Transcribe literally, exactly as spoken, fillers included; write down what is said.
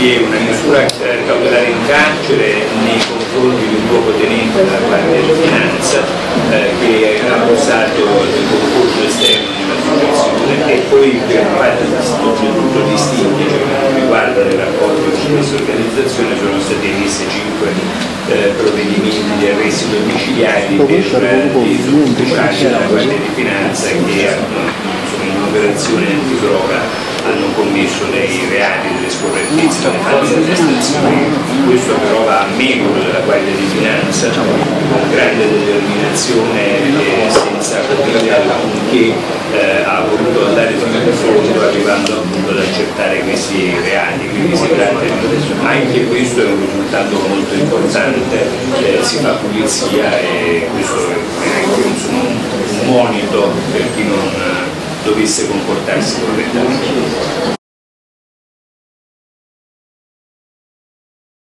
che una misura eh, cautelare in carcere nei confronti di un luogotenente della Guardia di Finanza eh, che ha abusato del concorso esterno di un'associazione, e poi per parte oltretutto distinti, cioè che non riguardano i rapporti con questa organizzazione, sono stati emessi cinque eh, provvedimenti di arresti domiciliari per eh, dei sottufficiali della Guardia di Finanza che sono in operazione antidroga hanno commesso dei reati delle scorrettezze, delle false attestazioni. Questo però va a merito della Guardia di Finanza con grande determinazione e senza capire alcunché eh, ha voluto andare fino in fondo, arrivando appunto ad accertare questi reati. Quindi si tratta di, anche questo è un risultato molto importante, eh, si fa pulizia e questo è anche insomma, un monito per chi non dovesse comportarsi correttamente.